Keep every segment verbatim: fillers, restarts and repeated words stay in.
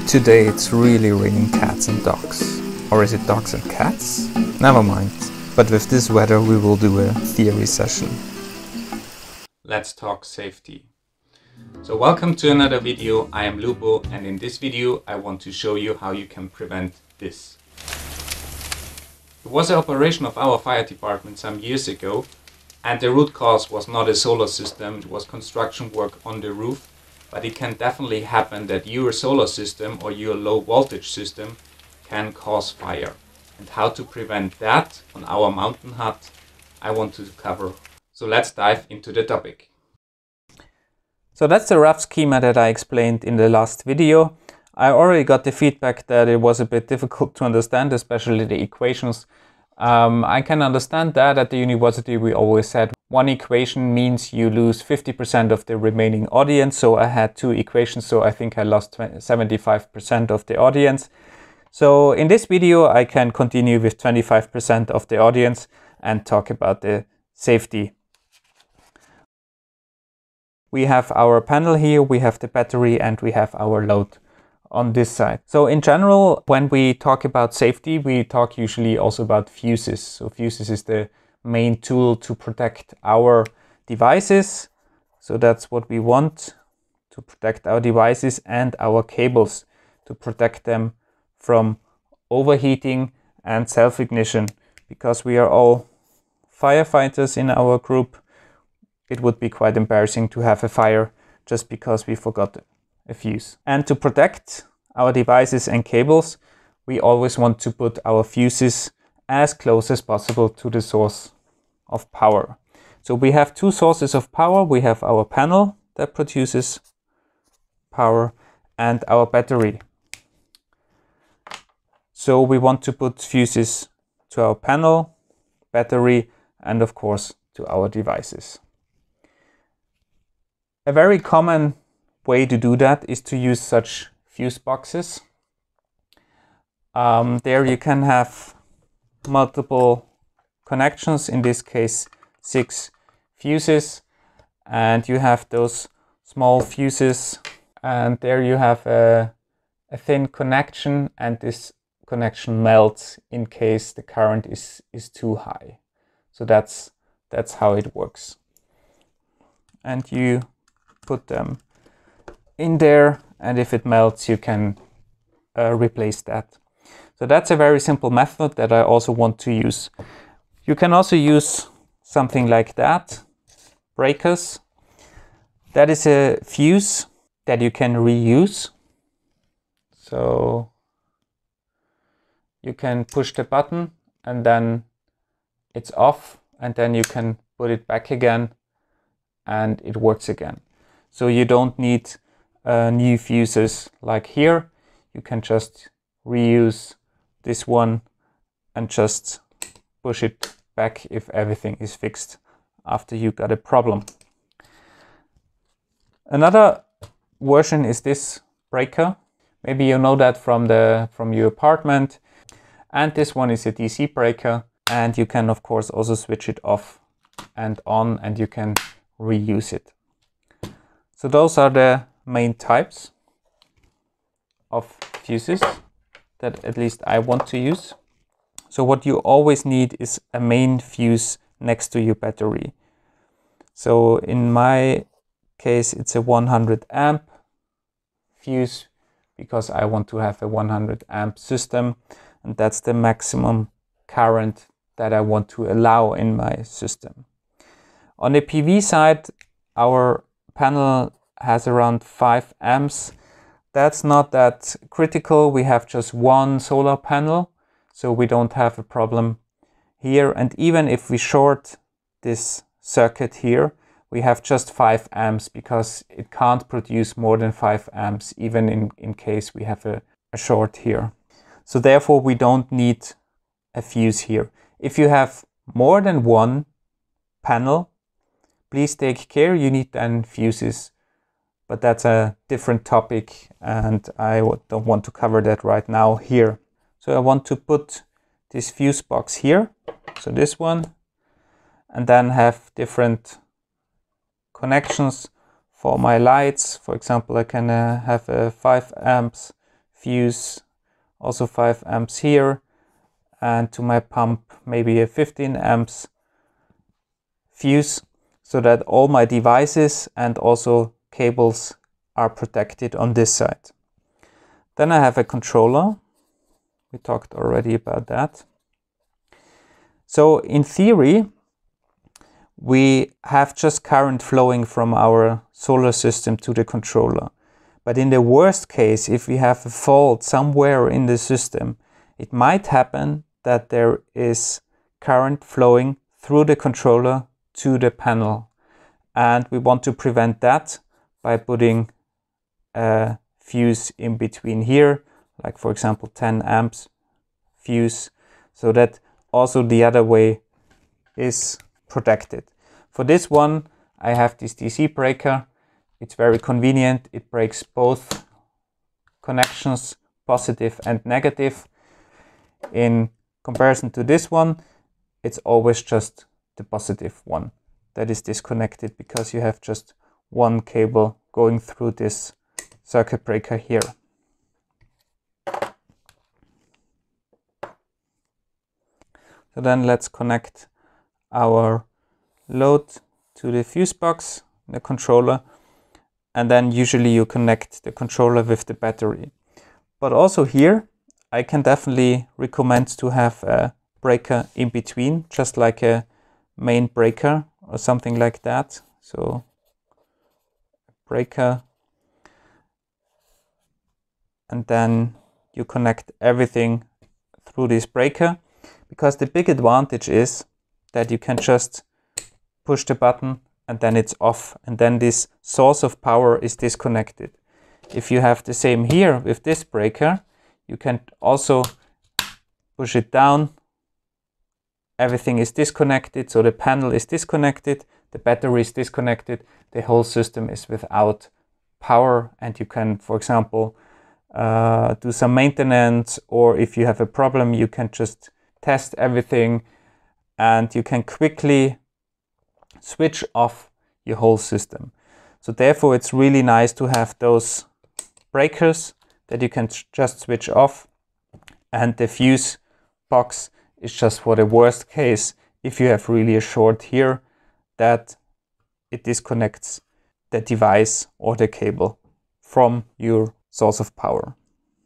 Today it's really raining cats and dogs. Or is it dogs and cats? Never mind. But with this weather we will do a theory session. Let's talk safety. So welcome to another video. I am Lubo, and in this video I want to show you how you can prevent this. It was an operation of our fire department some years ago, and the root cause was not a solar system, it was construction work on the roof. But it can definitely happen that your solar system or your low voltage system can cause fire. And how to prevent that on our mountain hut, I want to cover. So let's dive into the topic. So that's the rough schema that I explained in the last video. I already got the feedback that it was a bit difficult to understand, especially the equations. Um, I can understand that. At the university we always said one equation means you lose fifty percent of the remaining audience. So I had two equations, so I think I lost seventy-five percent of the audience. So in this video I can continue with twenty-five percent of the audience and talk about the safety. We have our panel here, we have the battery, and we have our load on this side. So in general, when we talk about safety, we talk usually also about fuses. So fuses is the main tool to protect our devices. So that's what we want, to protect our devices, and our cables, to protect them from overheating and self-ignition. Because we are all firefighters in our group, it would be quite embarrassing to have a fire just because we forgot a fuse. And to protect our devices and cables, we always want to put our fuses as close as possible to the source of power. So we have two sources of power. We have our panel that produces power and our battery. So we want to put fuses to our panel, battery, and of course to our devices. A very common way to do that is to use such fuse boxes. Um, there you can have multiple connections, in this case six fuses, and you have those small fuses, and there you have a, a thin connection, and this connection melts in case the current is, is too high. So that's, that's how it works. And you put them in there, and if it melts you can uh, replace that. So that's a very simple method that I also want to use. You can also use something like that, breakers. That is a fuse that you can reuse. So you can push the button and then it's off, and then you can put it back again and it works again. So you don't need uh, new fuses like here. You can just reuse this one and just push it back if everything is fixed after you got a problem. Another version is this breaker. Maybe you know that from the from your apartment. And this one is a D C breaker, and you can of course also switch it off and on, and you can reuse it. So those are the main types of fuses that at least I want to use. So what you always need is a main fuse next to your battery. So in my case it's a one hundred amp fuse, because I want to have a one hundred amp system, and that's the maximum current that I want to allow in my system. On the P V side, our panel has around five amps. That's not that critical. We have just one solar panel, so we don't have a problem here. And even if we short this circuit here, we have just five amps, because it can't produce more than five amps, even in, in case we have a, a short here. So therefore we don't need a fuse here. If you have more than one panel, please take care, you need then fuses. But that's a different topic, and I don't want to cover that right now here. So I want to put this fuse box here, so this one, and then have different connections for my lights. For example, I can uh, have a five amps fuse, also five amps here, and to my pump maybe a fifteen amps fuse, so that all my devices and also cables are protected on this side. Then I have a controller. We talked already about that. So in theory, we have just current flowing from our solar system to the controller. But in the worst case, if we have a fault somewhere in the system, it might happen that there is current flowing through the controller to the panel. And we want to prevent that by putting a fuse in between here, like for example ten amps fuse, so that also the other way is protected. For this one, I have this D C breaker. It's very convenient. It breaks both connections, positive and negative. In comparison to this one, it's always just the positive one that is disconnected, because you have just one cable going through this circuit breaker here. So then let's connect our load to the fuse box, the controller, and then usually you connect the controller with the battery. But also here, I can definitely recommend to have a breaker in between, just like a main breaker or something like that. So breaker, and then you connect everything through this breaker, because the big advantage is that you can just push the button and then it's off, and then this source of power is disconnected. If you have the same here with this breaker, you can also push it down, everything is disconnected, so the panel is disconnected, the battery is disconnected, the whole system is without power, and you can, for example, uh, do some maintenance, or if you have a problem, you can just test everything and you can quickly switch off your whole system. So therefore it's really nice to have those breakers that you can just switch off, and the fuse box is just for the worst case, if you have really a short here, that it disconnects the device or the cable from your source of power.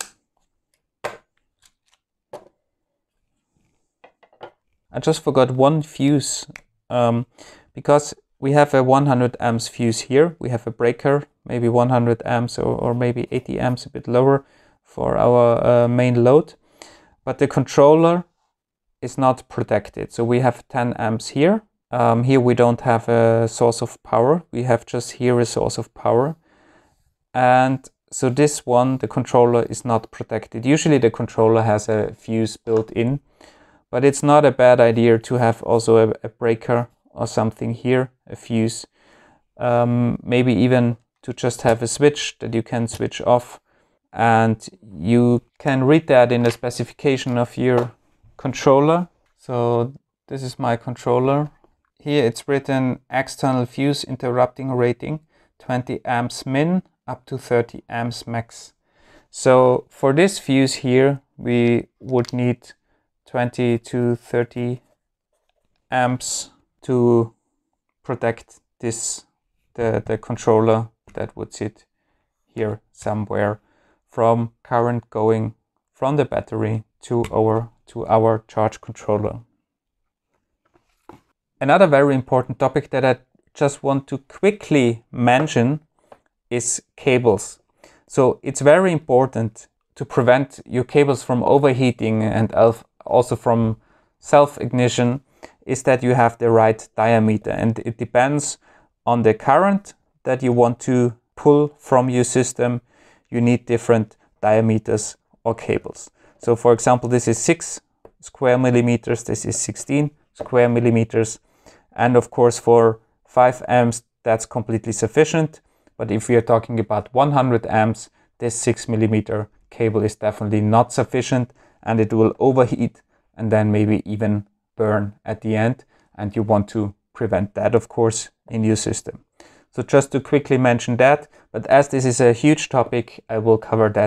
I just forgot one fuse, um, because we have a one hundred amps fuse here. We have a breaker, maybe one hundred amps or, or maybe eighty amps, a bit lower for our uh, main load. But the controller is not protected. So we have ten amps here. Um, here we don't have a source of power. We have just here a source of power. And so this one, the controller is not protected. Usually the controller has a fuse built in, but it's not a bad idea to have also a, a breaker or something here, a fuse. Um, maybe even to just have a switch that you can switch off. And you can read that in the specification of your controller. So this is my controller. Here it's written external fuse interrupting rating, twenty amps min up to thirty amps max. So for this fuse here, we would need twenty to thirty amps to protect this, the, the controller that would sit here somewhere, from current going from the battery to our, to our charge controller. Another very important topic that I just want to quickly mention is cables. So it's very important to prevent your cables from overheating and also from self-ignition, is that you have the right diameter, and it depends on the current that you want to pull from your system. You need different diameters or cables. So for example, this is six square millimeters, this is sixteen square millimeters, and of course for five amps that's completely sufficient. But if we are talking about one hundred amps, this six millimeter cable is definitely not sufficient, and it will overheat and then maybe even burn at the end, and you want to prevent that, of course, in your system. So just to quickly mention that, but as this is a huge topic, I will cover that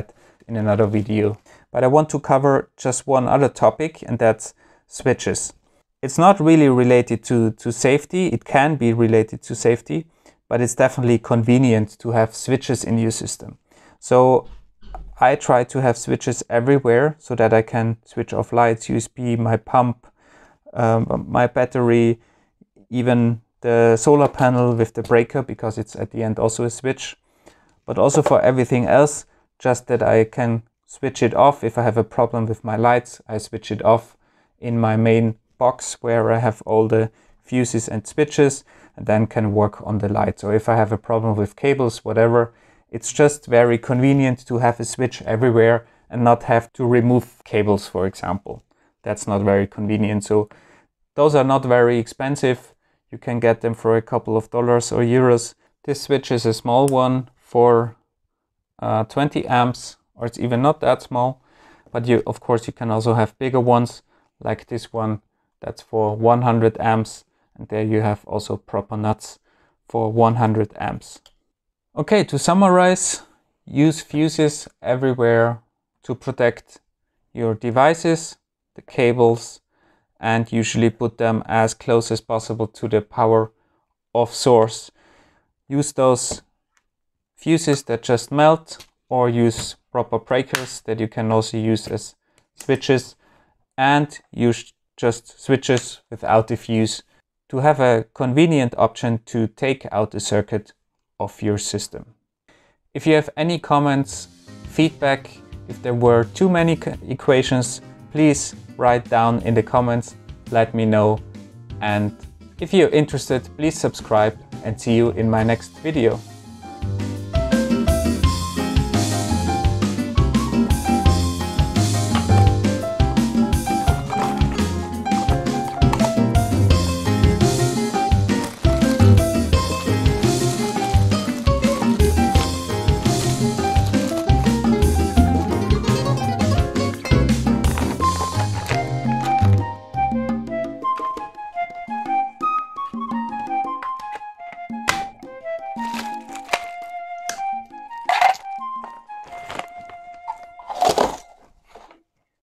in another video. But I want to cover just one other topic, and that's switches. It's not really related to, to safety. It can be related to safety, but it's definitely convenient to have switches in your system. So I try to have switches everywhere so that I can switch off lights, U S B, my pump, um, my battery, even the solar panel with the breaker, because it's at the end also a switch. But also for everything else, just that I can switch it off. If I have a problem with my lights, I switch it off in my main box where I have all the fuses and switches, and then can work on the lights. Or if I have a problem with cables, whatever, it's just very convenient to have a switch everywhere and not have to remove cables, for example. That's not very convenient. So those are not very expensive. You can get them for a couple of dollars or euros. This switch is a small one for uh, twenty amps, or it's even not that small. But you, of course, you can also have bigger ones like this one. That's for one hundred amps. And there you have also proper nuts for one hundred amps. Okay, to summarize, use fuses everywhere to protect your devices, the cables, and usually put them as close as possible to the power of source. Use those fuses that just melt, or use proper breakers that you can also use as switches, and use just switches without the fuse to have a convenient option to take out the circuit of your system. If you have any comments, feedback, if there were too many equations, please write down in the comments, let me know. And if you're interested, please subscribe, and see you in my next video.